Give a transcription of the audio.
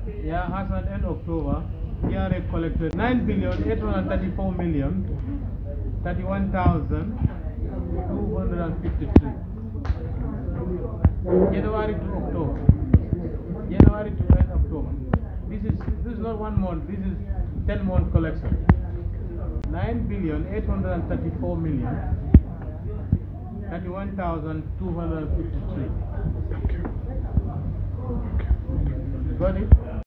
Yeah, as at end October, ERA collected 9,834,031,253. January to October. January to end October. This is not 1 month. This is 10-month collection. 9,834,031,253. Got it?